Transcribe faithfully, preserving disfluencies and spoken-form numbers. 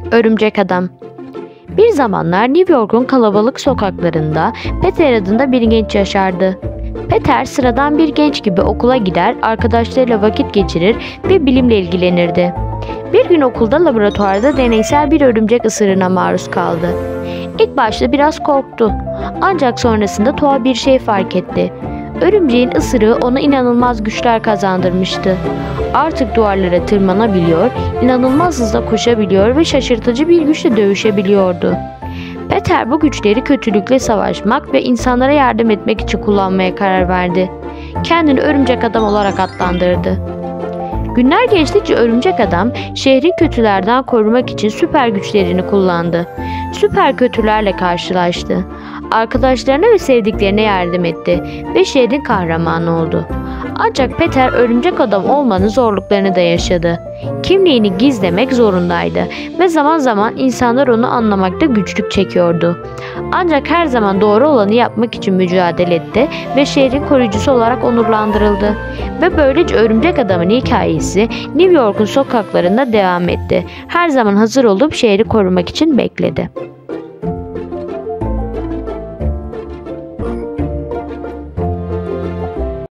Örümcek Adam. Bir zamanlar New York'un kalabalık sokaklarında Peter adında bir genç yaşardı. Peter sıradan bir genç gibi okula gider, arkadaşlarıyla vakit geçirir ve bilimle ilgilenirdi. Bir gün okulda laboratuvarda deneysel bir örümcek ısırığına maruz kaldı. İlk başta biraz korktu. Ancak sonrasında tuhaf bir şey fark etti. Örümceğin ısırığı ona inanılmaz güçler kazandırmıştı. Artık duvarlara tırmanabiliyor, inanılmaz hızla koşabiliyor ve şaşırtıcı bir güçle dövüşebiliyordu. Peter bu güçleri kötülükle savaşmak ve insanlara yardım etmek için kullanmaya karar verdi. Kendini Örümcek Adam olarak adlandırdı. Günler geçtikçe Örümcek Adam şehri kötülerden korumak için süper güçlerini kullandı. Süper kötülerle karşılaştı. Arkadaşlarına ve sevdiklerine yardım etti ve şehrin kahramanı oldu. Ancak Peter Örümcek Adam olmanın zorluklarını da yaşadı. Kimliğini gizlemek zorundaydı ve zaman zaman insanlar onu anlamakta güçlük çekiyordu. Ancak her zaman doğru olanı yapmak için mücadele etti ve şehrin koruyucusu olarak onurlandırıldı. Ve böylece Örümcek Adam'ın hikayesi New York'un sokaklarında devam etti. Her zaman hazır olup şehri korumak için bekledi.